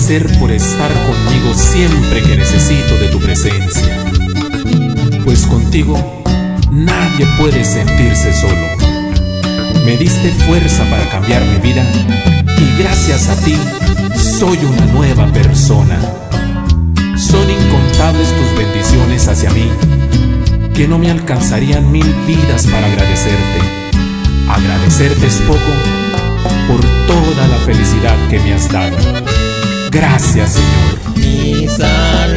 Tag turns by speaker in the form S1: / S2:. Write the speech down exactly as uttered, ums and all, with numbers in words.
S1: agradecer por estar conmigo siempre que necesito de tu presencia, pues contigo nadie puede sentirse solo. Me diste fuerza para cambiar mi vida y gracias a ti soy una nueva persona. Son incontables tus bendiciones hacia mí, que no me alcanzarían mil vidas para agradecerte. Agradecerte es poco por toda la felicidad que me has dado. Gracias, Señor.
S2: Mi salvación